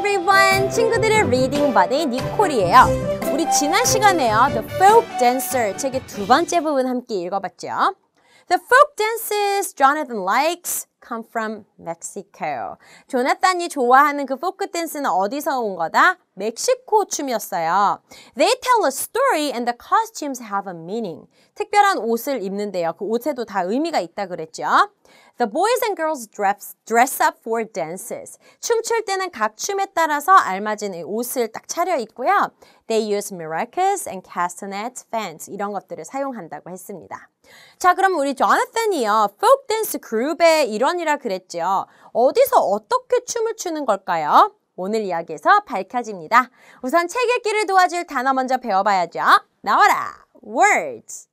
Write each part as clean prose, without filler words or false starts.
everyone! 친구들의 리딩 바디 니콜이에요. 우리 지난 시간에요. The Folk Dancer 책의 두 번째 부분 함께 읽어봤죠. The folk dances Jonathan likes come from Mexico. 조나단이 좋아하는 그 포크 댄스는 어디서 온 거다? 멕시코 춤이었어요. They tell a story and the costumes have a meaning. 특별한 옷을 입는데요. 그 옷에도 다 의미가 있다 그랬죠. The boys and girls dress up for dances. 춤출 때는 각 춤에 따라서 알맞은 옷을 딱 차려입고요. They use maracas and castanet fans. 이런 것들을 사용한다고 했습니다. 자, 그럼 우리 조나단이요. folk dance 그룹의 일원이라 그랬죠. 어디서 어떻게 춤을 추는 걸까요? 오늘 이야기에서 밝혀집니다. 우선 책 읽기를 도와줄 단어 먼저 배워봐야죠. 나와라! words.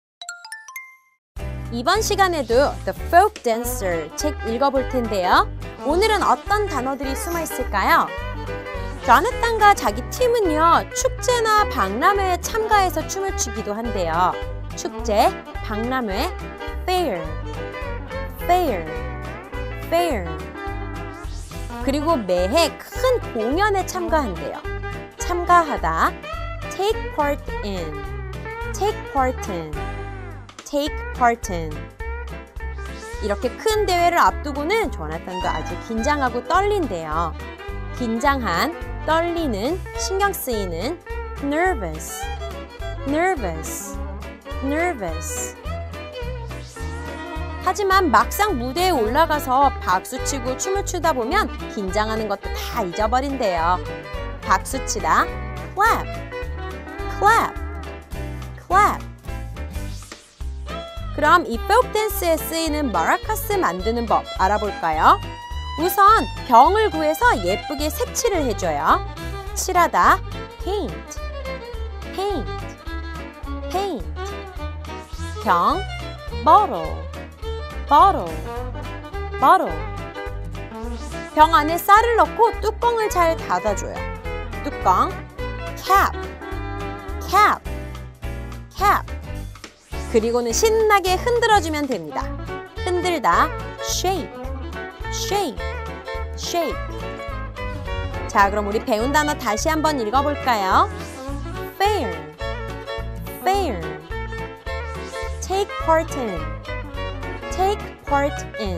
이번 시간에도 The Folk Dancer 책 읽어볼 텐데요. 오늘은 어떤 단어들이 숨어 있을까요? 조나단과 자기 팀은요. 축제나 박람회에 참가해서 춤을 추기도 한대요. 축제, 박람회, fair, fair, fair. 그리고 매해 큰 공연에 참가한대요. 참가하다, take part in, take part in, take part in. 이렇게 큰 대회를 앞두고는 조나단도 아주 긴장하고 떨린대요. 긴장한, 떨리는, 신경 쓰이는 nervous, nervous, nervous. 하지만 막상 무대에 올라가서 박수치고 춤을 추다 보면 긴장하는 것도 다 잊어버린대요. 박수치다, clap, clap, clap. 그럼 이 folk dance에 쓰이는 마라카스 만드는 법 알아볼까요? 우선 병을 구해서 예쁘게 색칠을 해줘요. 칠하다, paint, paint, paint. 병, bottle, bottle, bottle. 병 안에 쌀을 넣고 뚜껑을 잘 닫아줘요. 뚜껑, cap, cap, cap. 그리고는 신나게 흔들어주면 됩니다. 흔들다, shake, shake, shake. 자, 그럼 우리 배운 단어 다시 한번 읽어볼까요? fair, fair, take part in, take part in,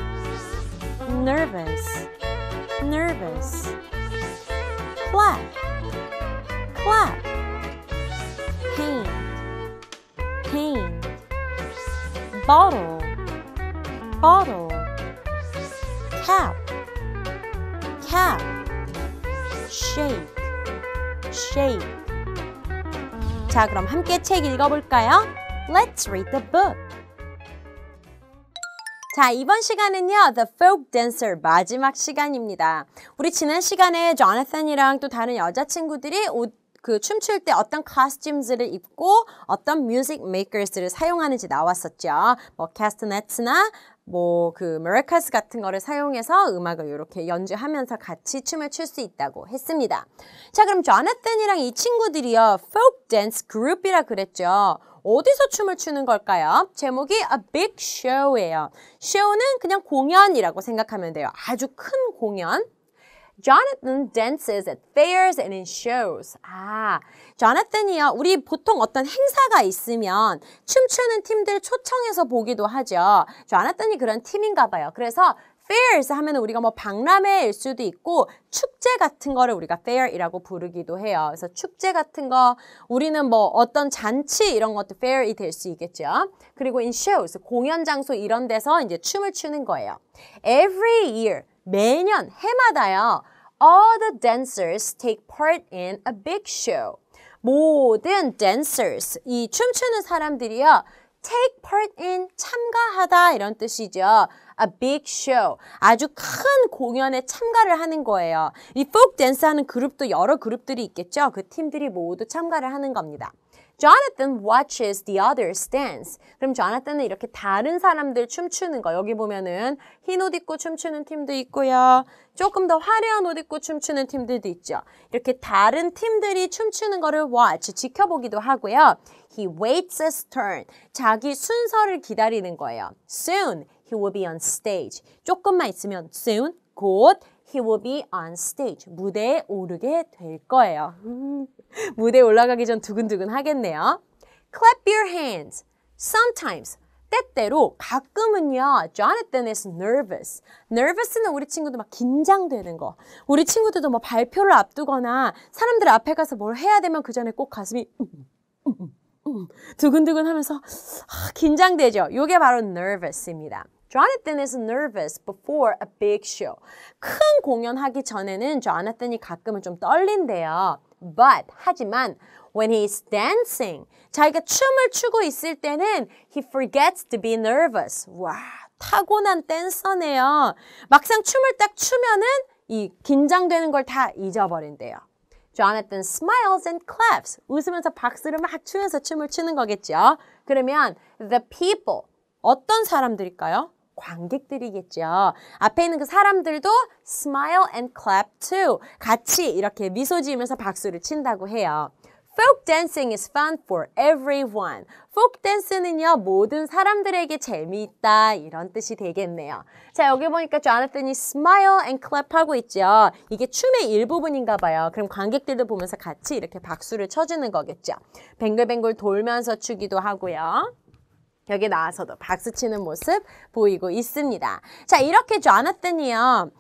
nervous, nervous, clap, clap, paint, paint, bottle, bottle, cap, cap, shake, shake. 자, 그럼 함께 책 읽어볼까요? Let's read the book. 자, 이번 시간은요, The Folk Dancer 마지막 시간입니다. 우리 지난 시간에 조나단이랑 또 다른 여자친구들이 춤출 때 어떤 costumes를 입고 어떤 music makers를 사용하는지 나왔었죠. 뭐 castanets나 maracas 같은 거를 사용해서 음악을 이렇게 연주하면서 같이 춤을 출 수 있다고 했습니다. 자, 그럼 조나단이랑 이 친구들이요, folk dance 그룹이라 그랬죠. 어디서 춤을 추는 걸까요? 제목이 A Big Show예요. show는 그냥 공연이라고 생각하면 돼요. 아주 큰 공연. Jonathan dances at fairs and in shows. 아, 조나단이요. 우리 보통 어떤 행사가 있으면 춤추는 팀들 초청해서 보기도 하죠. 조나단이 그런 팀인가 봐요. 그래서 fairs 하면 우리가 뭐 박람회일 수도 있고 축제 같은 거를 우리가 fair이라고 부르기도 해요. 그래서 축제 같은 거 우리는 뭐 어떤 잔치 이런 것도 fair이 될 수 있겠죠. 그리고 in shows 공연 장소 이런 데서 이제 춤을 추는 거예요. Every year 매년 해마다요. All the dancers take part in a big show. 모든 dancers, 이 춤추는 사람들이요. take part in, 참가하다 이런 뜻이죠. A big show, 아주 큰 공연에 참가를 하는 거예요. 이 folk dance 하는 그룹도 여러 그룹들이 있겠죠. 그 팀들이 모두 참가를 하는 겁니다. Jonathan watches the others dance. 그럼 조나단은 이렇게 다른 사람들 춤추는 거. 여기 보면은 흰 옷 입고 춤추는 팀도 있고요. 조금 더 화려한 옷 입고 춤추는 팀들도 있죠. 이렇게 다른 팀들이 춤추는 거를 watch, 지켜보기도 하고요. He waits his turn. 자기 순서를 기다리는 거예요. Soon he will be on stage. 조금만 있으면 soon, 곧 he will be on stage. 무대에 오르게 될 거예요. 무대에 올라가기 전 두근두근 하겠네요. Clap your hands. Sometimes. 때때로 가끔은요. Jonathan is nervous. nervous는 우리 친구도 막 긴장되는 거. 우리 친구들도 뭐 발표를 앞두거나 사람들 앞에 가서 뭘 해야 되면 그 전에 꼭 가슴이 두근두근 하면서 긴장되죠. 이게 바로 nervous입니다. Jonathan is nervous before a big show. 큰 공연하기 전에는 Jonathan이 가끔은 좀 떨린대요. But, 하지만 when he's dancing, 자기가 춤을 추고 있을 때는 he forgets to be nervous. 와, 타고난 댄서네요. 막상 춤을 딱 추면은 이 긴장되는 걸 다 잊어버린대요. Jonathan smiles and claps. 웃으면서 박수를 막 추면서 춤을 추는 거겠죠. 그러면 the people, 어떤 사람들일까요? 관객들이겠죠. 앞에 있는 그 사람들도 smile and clap too. 같이 이렇게 미소 지으면서 박수를 친다고 해요. Folk dancing is fun for everyone. folk dance는요, 모든 사람들에게 재미있다 이런 뜻이 되겠네요. 자, 여기 보니까 Jonathan이 smile and clap 하고 있죠. 이게 춤의 일부분인가 봐요. 그럼 관객들도 보면서 같이 이렇게 박수를 쳐주는 거겠죠. 뱅글뱅글 돌면서 추기도 하고요. 여기 나와서도 박수 치는 모습 보이고 있습니다. 자, 이렇게 조나단이요.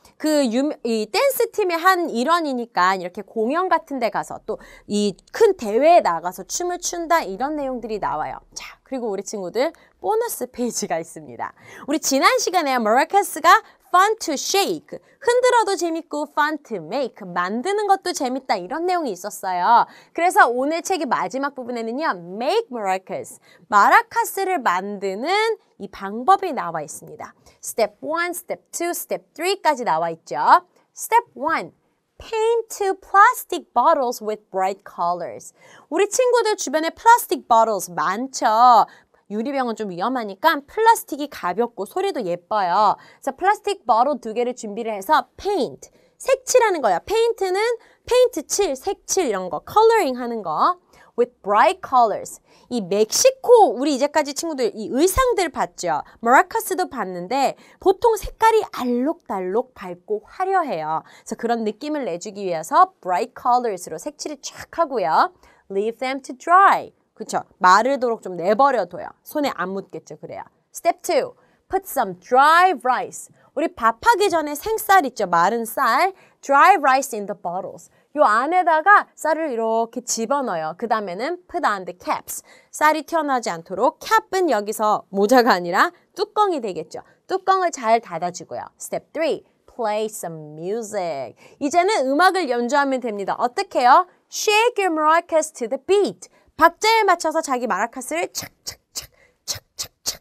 이 댄스 팀의 한 일원이니까 이렇게 공연 같은 데 가서 또 이 큰 대회에 나가서 춤을 춘다 이런 내용들이 나와요. 자, 그리고 우리 친구들 보너스 페이지가 있습니다. 우리 지난 시간에 마라카스가 fun to shake, 흔들어도 재밌고 fun to make, 만드는 것도 재밌다 이런 내용이 있었어요. 그래서 오늘 책의 마지막 부분에는요. make maracas, 마라카스를 만드는 이 방법이 나와 있습니다. step 1, step 2, step 3까지 나와 있죠. step 1, paint two plastic bottles with bright colors. 우리 친구들 주변에 plastic bottles 많죠. 유리병은 좀 위험하니까 플라스틱이 가볍고 소리도 예뻐요. 그래서 플라스틱 버틀 2개를 준비를 해서 paint, 색칠하는 거예요. paint는 페인트 칠, 색칠 이런 거, coloring 하는 거. with bright colors. 이 멕시코 우리 이제까지 친구들 이 의상들 봤죠. 마라카스도 봤는데 보통 색깔이 알록달록 밝고 화려해요. 그래서 그런 느낌을 내주기 위해서 bright colors로 색칠을 쫙 하고요. leave them to dry. 그쵸? 마르도록 좀 내버려둬요. 손에 안 묻겠죠. 그래요. Step 2. Put some dry rice. 우리 밥하기 전에 생쌀 있죠. 마른 쌀. Dry rice in the bottles. 요 안에다가 쌀을 이렇게 집어넣어요. 그 다음에는 put on the caps. 쌀이 튀어나오지 않도록 cap은 여기서 모자가 아니라 뚜껑이 되겠죠. 뚜껑을 잘 닫아주고요. Step 3. Play some music. 이제는 음악을 연주하면 됩니다. 어떻게 해요? Shake your maracas to the beat. 박자에 맞춰서 자기 마라카스를 착착착 착착착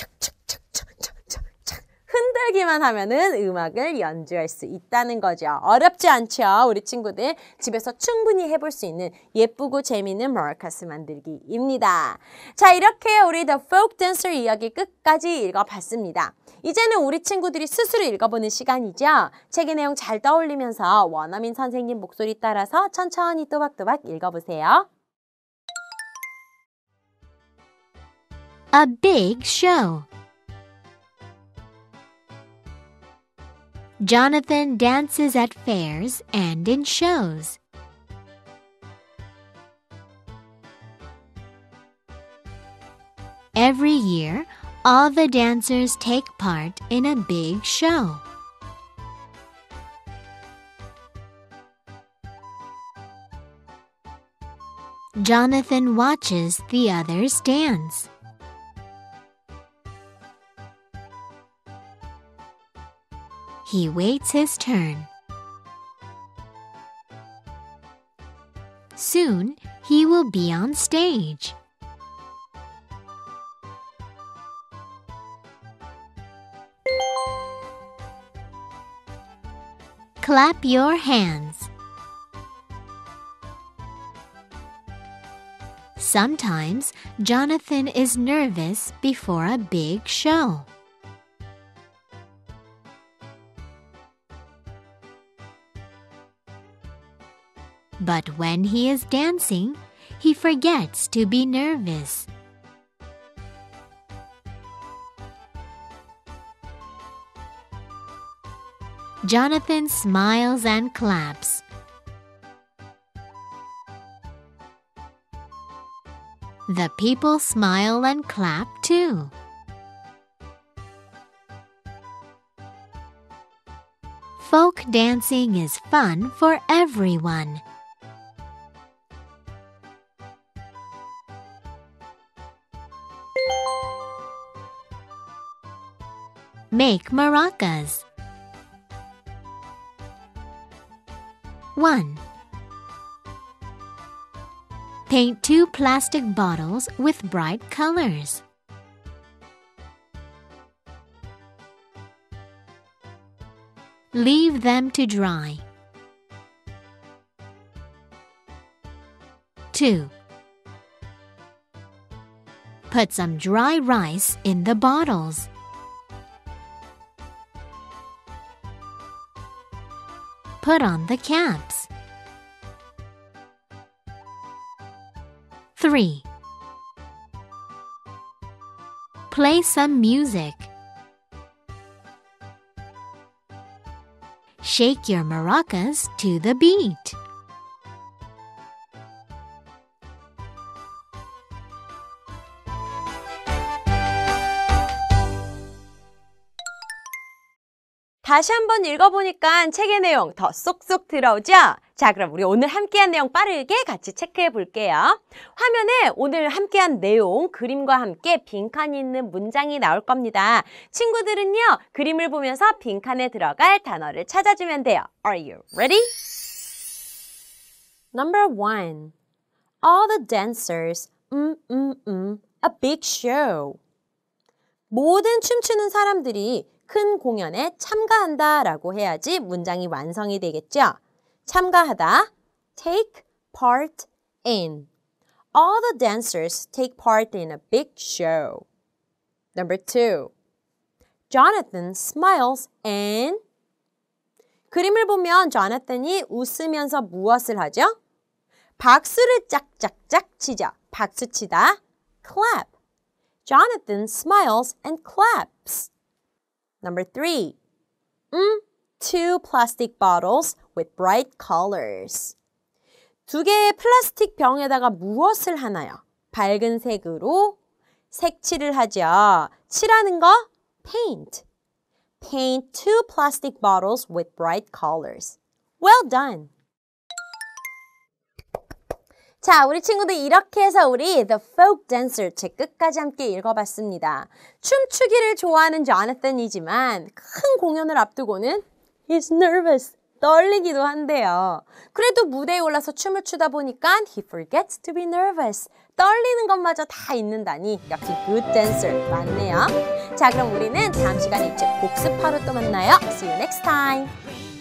착착착착착착 흔들기만 하면은 음악을 연주할 수 있다는 거죠. 어렵지 않죠? 우리 친구들 집에서 충분히 해볼 수 있는 예쁘고 재미있는 마라카스 만들기입니다. 자, 이렇게 우리 The Folk Dancer 이야기 끝까지 읽어봤습니다. 이제는 우리 친구들이 스스로 읽어보는 시간이죠. 책의 내용 잘 떠올리면서 원어민 선생님 목소리 따라서 천천히 또박또박 읽어보세요. A big show. Jonathan dances at fairs and in shows. Every year, all the dancers take part in a big show. Jonathan watches the others dance. He waits his turn. Soon, he will be on stage. Clap your hands. Sometimes, Jonathan is nervous before a big show. But when he is dancing, he forgets to be nervous. Jonathan smiles and claps. The people smile and clap too. Folk dancing is fun for everyone. Make maracas. 1. Paint 2 plastic bottles with bright colors. Leave them to dry. 2. Put some dry rice in the bottles. Put on the caps. 3. Play some music. Shake your maracas to the beat. 다시 한번 읽어보니까 책의 내용 더 쏙쏙 들어오죠? 자, 그럼 우리 오늘 함께한 내용 빠르게 같이 체크해 볼게요. 화면에 오늘 함께한 내용, 그림과 함께 빈칸이 있는 문장이 나올 겁니다. 친구들은요, 그림을 보면서 빈칸에 들어갈 단어를 찾아주면 돼요. Are you ready? Number 1. All the dancers, a big show. 모든 춤추는 사람들이 큰 공연에 참가한다 라고 해야지 문장이 완성이 되겠죠? 참가하다, take part in. All the dancers take part in a big show. Number 2. Jonathan smiles and 그림을 보면 Jonathan이 웃으면서 무엇을 하죠? 박수를 짝짝짝 치죠. 박수 치다, clap. Jonathan smiles and claps. Number 3. 2 plastic bottles with bright colors. 2개의 플라스틱 병에다가 무엇을 하나요? 밝은 색으로 색칠을 하죠. 칠하는 거? Paint. Paint 2 plastic bottles with bright colors. Well done. 자, 우리 친구들 이렇게 해서 우리 The Folk Dancer 책 끝까지 함께 읽어봤습니다. 춤추기를 좋아하는 조나단이지만 큰 공연을 앞두고는 He's nervous, 떨리기도 한대요. 그래도 무대에 올라서 춤을 추다 보니까 He forgets to be nervous, 떨리는 것마저 다 잊는다니 역시 good dancer 맞네요. 자, 그럼 우리는 다음 시간에 이 책 복습하러 또 만나요. See you next time.